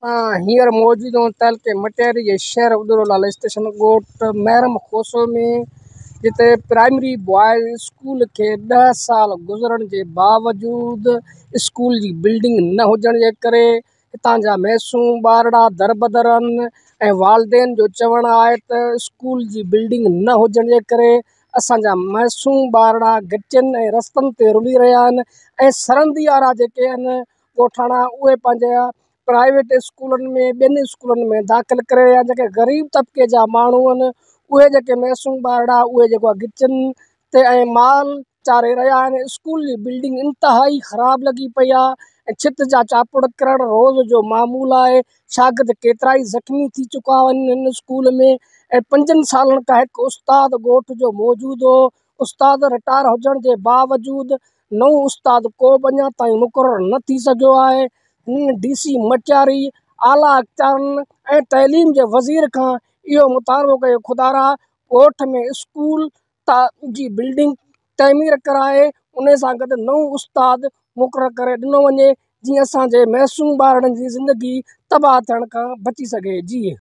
हींअर मौजूद हूं तल के मटियारी जे शहर उदरोलाल स्टेशन ॻोठ महरम खोसो में, जिते प्राइमरी बॉयज़ स्कूल खे 10 साल गुज़रण जे बावजूद स्कूल जी बिल्डिंग न हुजण जे करे हितां जा मासूम ॿारड़ा दरबदर आहिनि ऐं वालदेन जो चवणु आहे त स्कूल जी बिल्डिंग न हुजण जे करे असांजा मासूम ॿारड़ा गिचनि ऐं रस्तनि ते रुली रहिया आहिनि ऐं सरहदी वारा जेके आहिनि ॻोठाणा उहे पंहिंजा प्राइवेट स्कूलनि में ॿियनि स्कूलनि में दाख़िल करे रहिया आहिनि। जेके ग़रीब तबिके जा माण्हू आहिनि उहे जेके मासूम ॿारड़ा उहे जेको आहे गिचनि ते ऐं माल चारे रहिया आहिनि। स्कूल जी बिल्डिंग इंतिहाई ख़राबु लॻी पई आहे ऐं छित जा चापड़ किरण रोज़ जो मामूलु आहे। शागिर्द केतिरा ई ज़ख़्मी थी चुका आहिनि हिन स्कूल में ऐं 5 सालनि खां हिकु उस्ताद ॻोठ जो मौजूदु हो। उस्ताद रिटायर हुजण जे बावजूद नओं उस्ताद को बि अञा ताईं मुक़ररु न थी सघियो आहे। DC मटियारी आला अख़्तियारनि ऐं तइलीम जे वज़ीर खां इहो मुतालबो कयो खुदारा ॻोठ में स्कूल जी बिल्डिंग तइमीर कराए उन सां गॾु नओं उस्ताद मुक़ररु करे ॾिनो वञे, जीअं असांजे मासूम ॿारनि जी ज़िंदगी तबाह थियण खां बची सघे। जी